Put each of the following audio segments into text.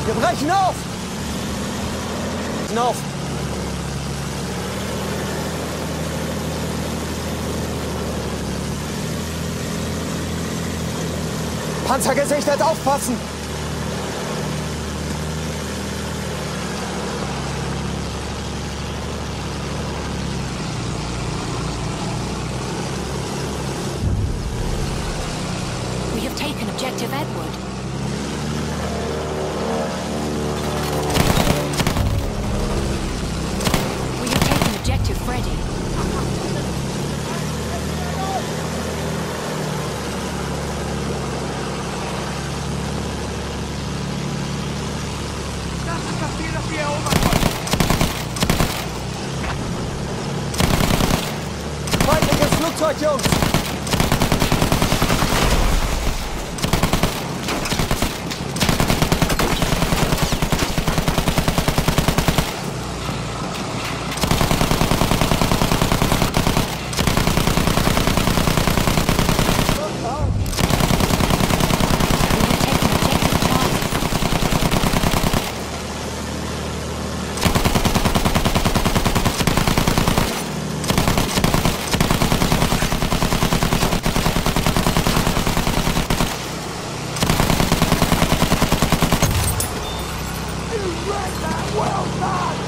Wir brechen auf! Auf! Panzer gesichert, aufpassen! We have taken objective Edward. We have taken objective Freddy. Feindliches Flugzeug, Jungs!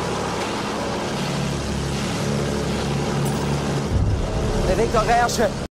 Bewegt eure Ärsche!